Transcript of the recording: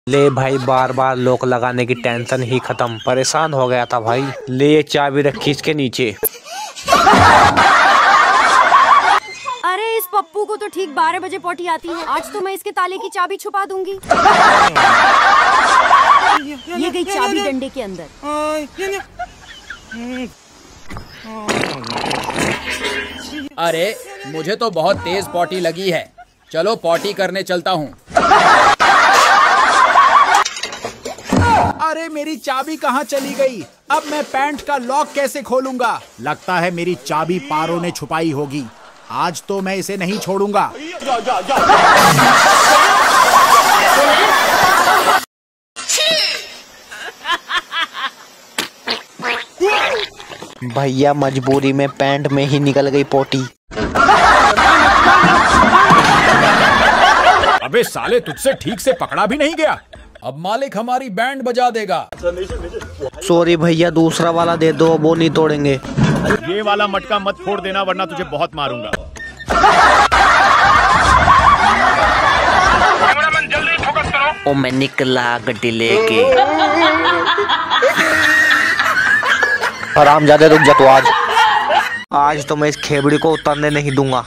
ले भाई, बार बार लॉक लगाने की टेंशन ही खत्म, परेशान हो गया था भाई। ले ये चाबी रखी इसके नीचे। अरे इस पप्पू को तो ठीक 12 बजे पॉटी आती है। आज तो मैं इसके ताले की चाबी छुपा दूंगी। ये गई चाबी डंडे के अंदर। अरे मुझे तो बहुत तेज पॉटी लगी है, चलो पॉटी करने चलता हूँ। अरे मेरी चाबी कहाँ चली गई? अब मैं पैंट का लॉक कैसे खोलूंगा? लगता है मेरी चाबी पारो ने छुपाई होगी। आज तो मैं इसे नहीं छोड़ूंगा। भैया मजबूरी में पैंट में ही निकल गई पोटी। अबे साले, तुझसे ठीक से पकड़ा भी नहीं गया। अब मालिक हमारी बैंड बजा देगा। सॉरी भैया, दूसरा वाला दे दो, वो नहीं तोड़ेंगे। ये वाला मटका मत फोड़ देना वरना तुझे बहुत मारूंगा। ओ मैं निकला गड्डी लेके। हरामजादे, रुक जा तू। आज तो मैं इस खेबड़ी को उतरने नहीं दूंगा।